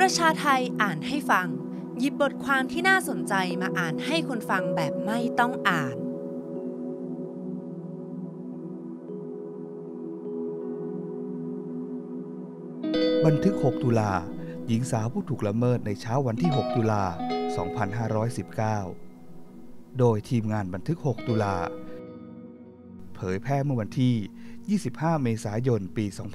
ประชาไทยอ่านให้ฟังหยิบบทความที่น่าสนใจมาอ่านให้คนฟังแบบไม่ต้องอ่านบันทึก 6 ตุลาหญิงสาวผู้ถูกละเมิดในเช้าวันที่ 6 ตุลา 2519 โดยทีมงานบันทึก 6 ตุลาเผยแพร่เมื่อวันที่ 25 เมษายน ปี 2018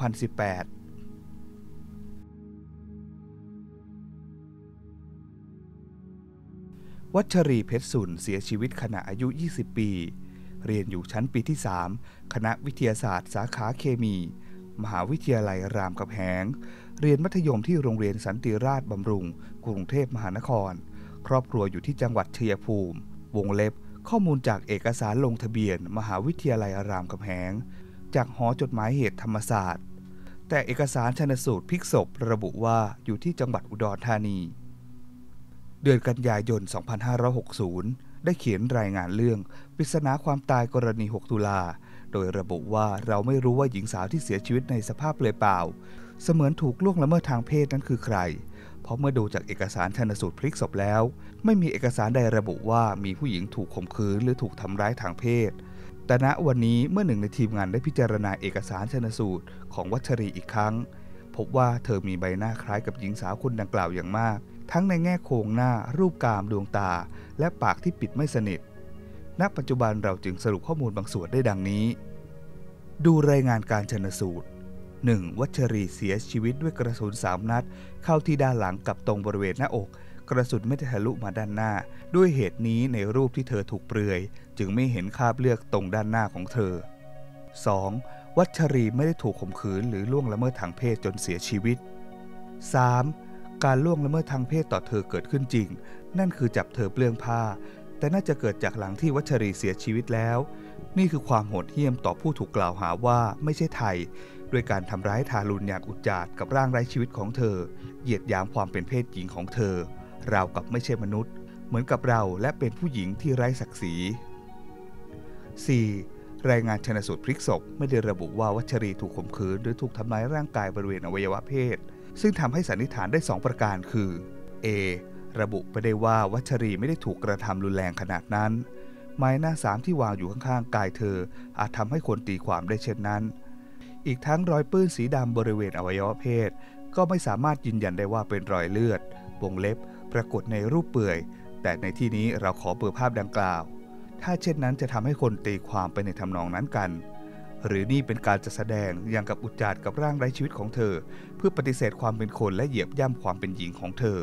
วัชรีเพชรสุนเสียชีวิตขณะอายุ 20 ปี เรียนอยู่ชั้นปีที่ 3 คณะวิทยาศาสตร์สาขาเคมี มหาวิทยาลัยรามคำแหงเรียนมัธยมที่โรงเรียนสันติราษฎร์บำรุงกรุงเทพมหานครครอบครัวอยู่ที่จังหวัดชัยภูมิวงเล็บข้อมูลจากเอกสารลงทะเบียนมหาวิทยาลัยรามคำแหงจากหอจดหมายเหตุธรรมศาสตร์แต่เอกสารชันสูตรพลิกศพระบุว่าอยู่ที่จังหวัดอุดรธานีเดือนกันยายน 2560 ได้เขียนรายงานเรื่องปริศนาความตายกรณี 6 ตุลาโดยระบุว่าเราไม่รู้ว่าหญิงสาวที่เสียชีวิตในสภาพเปลือยเปล่าเสมือนถูกล่วงละเมิดทางเพศนั้นคือใครเพราะเมื่อดูจากเอกสารชันสูตรพลิกศพแล้วไม่มีเอกสารใดระบุว่ามีผู้หญิงถูกข่มขืนหรือถูกทำร้ายทางเพศแต่ณวันนี้เมื่อหนึ่งในทีมงานได้พิจารณาเอกสารชันสูตรของวัชรีอีกครั้งพบว่าเธอมีใบหน้าคล้ายกับหญิงสาวคนดังกล่าวอย่างมากทั้งในแง่โครงหน้ารูปกามดวงตาและปากที่ปิดไม่สนิทณปัจจุบันเราจึงสรุปข้อมูลบางส่วนได้ดังนี้ดูรายงานการชันสูตร 1. วัชรีเสียชีวิตด้วยกระสุน3 นัดเข้าที่ด้านหลังกับตรงบริเวณหน้าอกกระสุนไม่ได้ทะลุมาด้านหน้าด้วยเหตุนี้ในรูปที่เธอถูกเปลือยจึงไม่เห็นคราบเลือดตรงด้านหน้าของเธอ 2. วัชรีไม่ได้ถูกข่มขืนหรือล่วงละเมิดทางเพศจนเสียชีวิต 3. การล่วงละเมิดทางเพศต่อเธอเกิดขึ้นจริงนั่นคือจับเธอเปลื้องผ้าแต่น่าจะเกิดจากหลังที่วัชรีเสียชีวิตแล้วนี่คือความโหดเหี้ยมต่อผู้ถูกกล่าวหาว่าไม่ใช่ไทยด้วยการทำร้ายทารุณอย่างอุจจาระกับร่างไร้ชีวิตของเธอเหยียดหยามความเป็นเพศหญิงของเธอราวกับไม่ใช่มนุษย์เหมือนกับเราและเป็นผู้หญิงที่ไร้ศักดิ์ศรี 4. รายงานชันสูตรพลิกศพไม่ได้ระบุว่าวัชรีถูกข่มขืนหรือถูกทำร้ายร่างกายบริเวณอวัยวะเพศซึ่งทำให้สันนิษฐานได้2ประการคือ A. ระบุไปได้ว่าวัชรีไม่ได้ถูกกระทำรุนแรงขนาดนั้นไม้หน้าสามที่วางอยู่ข้างๆกายเธออาจทำให้คนตีความได้เช่นนั้นอีกทั้งรอยปื้นสีดำบริเวณอวัยวะเพศก็ไม่สามารถยืนยันได้ว่าเป็นรอยเลือดวงเล็บปรากฏในรูปเปลือยแต่ในที่นี้เราขอเบลอภาพดังกล่าวถ้าเช่นนั้นจะทำให้คนตีความไปในทำนองนั้นกันหรือนี่เป็นการจัดแสดงอย่างกับอุจจาระกับร่างไร้ชีวิตของเธอเพื่อปฏิเสธความเป็นคนและเหยียบย่ำความเป็นหญิงของเธอ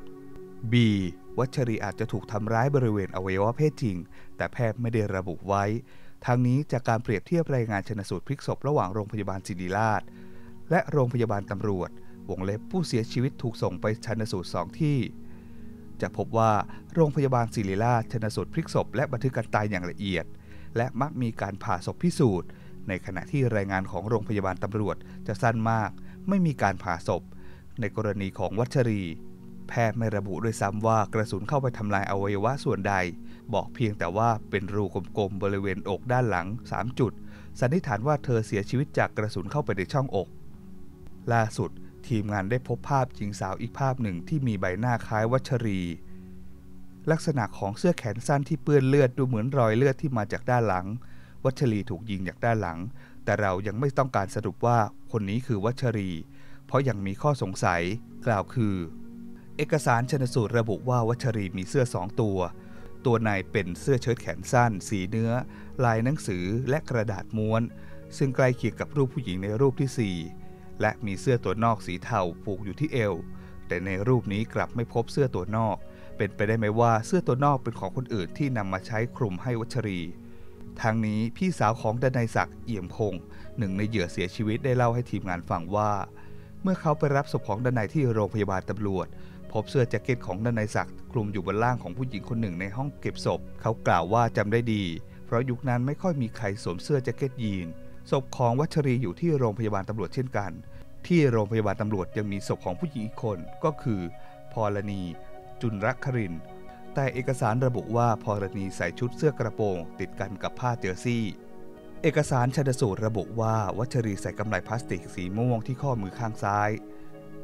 B. วัชรีอาจจะถูกทำร้ายบริเวณอวัยวะเพศจริงแต่แพทย์ไม่ได้ระบุไว้ทางนี้จากการเปรียบเทียบรายงานชันสูตรพลิกศพระหว่างโรงพยาบาลศิริราชและโรงพยาบาลตำรวจวงเล็บผู้เสียชีวิตถูกส่งไปชันสูตร2 ที่จะพบว่าโรงพยาบาลศิริราชชันสูตรพลิกศพและบันทึกการตายอย่างละเอียดและมักมีการผ่าศพพิสูจน์ในขณะที่รายงานของโรงพยาบาลตำรวจจะสั้นมากไม่มีการผ่าศพในกรณีของวัชรีแพทย์ไม่ระบุด้วยซ้ำว่ากระสุนเข้าไปทำลายอวัยวะส่วนใดบอกเพียงแต่ว่าเป็นรูกลมๆบริเวณอกด้านหลัง3 จุดสันนิษฐานว่าเธอเสียชีวิตจากกระสุนเข้าไปในช่องอกล่าสุดทีมงานได้พบภาพหญิงสาวอีกภาพหนึ่งที่มีใบหน้าคล้ายวัชรีลักษณะของเสื้อแขนสั้นที่เปื้อนเลือดดูเหมือนรอยเลือดที่มาจากด้านหลังวัชรีถูกยิงจากด้านหลังแต่เรายังไม่ต้องการสรุปว่าคนนี้คือวัชรีเพราะยังมีข้อสงสัยกล่าวคือเอกสารชันสูตรระบุว่าวัชรีมีเสื้อ2 ตัวในเป็นเสื้อเชิ้ตแขนสั้นสีเนื้อลายหนังสือและกระดาษม้วนซึ่งใกล้เคียงกับรูปผู้หญิงในรูปที่4และมีเสื้อตัวนอกสีเทาผูกอยู่ที่เอวแต่ในรูปนี้กลับไม่พบเสื้อตัวนอกเป็นไปได้ไหมว่าเสื้อตัวนอกเป็นของคนอื่นที่นำมาใช้คลุมให้วัชรีทางนี้พี่สาวของดนัยศักดิ์เอี่ยมคงหนึ่งในเหยื่อเสียชีวิตได้เล่าให้ทีมงานฟังว่าเมื่อเขาไปรับศพของดนัยที่โรงพยาบาลตำรวจพบเสื้อแจ็คเก็ตของดนัยศักดิ์คลุมอยู่บนร่างของผู้หญิงคนหนึ่งในห้องเก็บศพเขากล่าวว่าจำได้ดีเพราะยุคนั้นไม่ค่อยมีใครสวมเสื้อแจ็คเก็ตยีนศพของวัชรีอยู่ที่โรงพยาบาลตำรวจเช่นกันที่โรงพยาบาลตำรวจยังมีศพของผู้หญิงอีกคนก็คือพรณีจุลรักครินทร์แต่เอกสารระบุว่าพรณีใส่ชุดเสื้อกระโปรงติดกันกับผ้าเจอร์ซี่เอกสารชันสูตรระบุว่าวัชรีใส่กำไลพลาสติกสีม่วงที่ข้อมือข้างซ้าย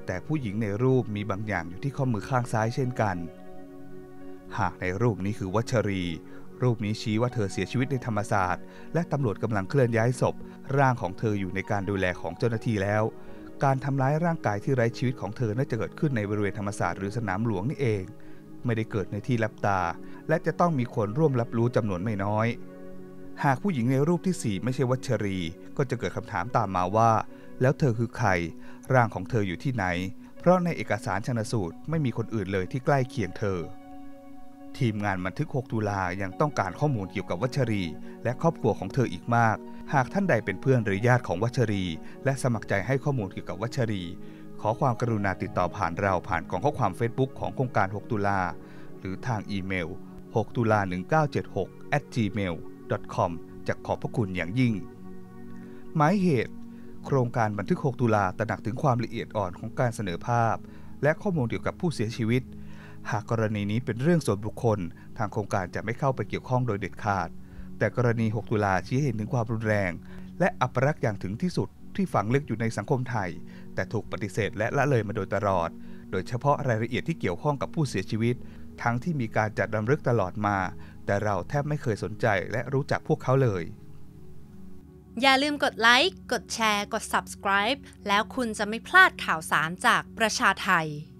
แต่ผู้หญิงในรูปมีบางอย่างอยู่ที่ข้อมือข้างซ้ายเช่นกันหากในรูปนี้คือวัชรีรูปนี้ชี้ว่าเธอเสียชีวิตในธรรมศาสตร์และตำรวจกำลังเคลื่อนย้ายศพร่างของเธออยู่ในการดูแลของเจ้าหน้าที่แล้วการทำร้ายร่างกายที่ไร้ชีวิตของเธอน่าจะเกิดขึ้นในบริเวณธรรมศาสตร์หรือสนามหลวงนี่เองไม่ได้เกิดในที่ลับตาและจะต้องมีคนร่วมรับรู้จำนวนไม่น้อยหากผู้หญิงในรูปที่4ไม่ใช่วัชรีก็จะเกิดคำถามตามมาว่าแล้วเธอคือใครร่างของเธออยู่ที่ไหนเพราะในเอกสารชันสูตรไม่มีคนอื่นเลยที่ใกล้เคียงเธอทีมงานบันทึก6ตุลายังต้องการข้อมูลเกี่ยวกับวัชรีและครอบครัวของเธออีกมากหากท่านใดเป็นเพื่อนหรือญาติของวัชรีและสมัครใจให้ข้อมูลเกี่ยวกับวัชรีขอความกรุณาติดต่อผ่านเราผ่านกล่องข้อความ Facebook ของโครงการ6ตุลาหรือทางอีเมล6ตุลา1976@gmail.com จะขอบพระคุณอย่างยิ่งหมายเหตุโครงการบันทึก6ตุลาตระหนักถึงความละเอียดอ่อนของการเสนอภาพและข้อมูลเกี่ยวกับผู้เสียชีวิตหากกรณีนี้เป็นเรื่องส่วนบุคคลทางโครงการจะไม่เข้าไปเกี่ยวข้องโดยเด็ดขาดแต่กรณี6ตุลาชี้ให้เห็นถึงความรุนแรงและอัปลักษณ์อย่างถึงที่สุดที่ฝังลึกอยู่ในสังคมไทยแต่ถูกปฏิเสธและละเลยมาโดยตลอดโดยเฉพาะรายละเอียดที่เกี่ยวข้องกับผู้เสียชีวิตทั้งที่มีการจัดรำลึกตลอดมาแต่เราแทบไม่เคยสนใจและรู้จักพวกเขาเลยอย่าลืมกดไลค์กดแชร์กด Subscribe แล้วคุณจะไม่พลาดข่าวสารจากประชาไทย